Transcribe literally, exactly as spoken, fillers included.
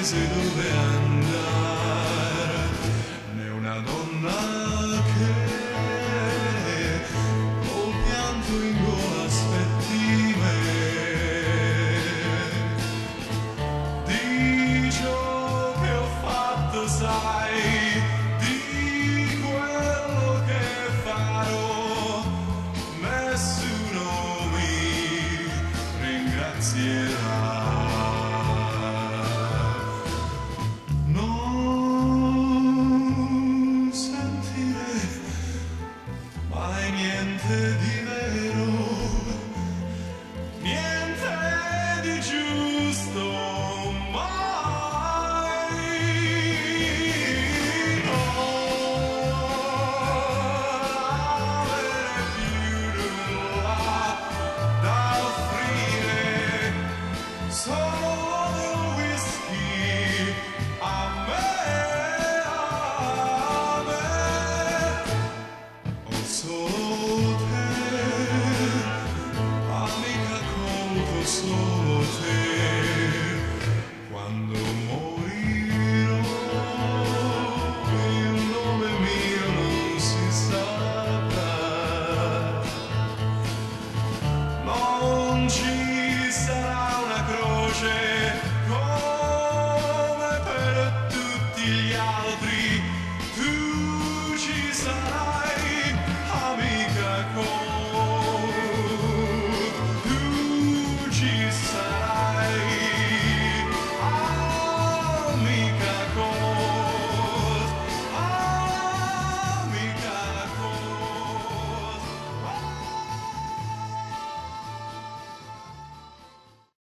paese dove andare, né una donna che col pianto in gola aspetti me. Di ciò che ho fatto sai, di quello che farò, nessuno mi ringrazierà. Non sentire mai niente di vero, niente di giusto, mai. Non avere più nulla da offrire, solo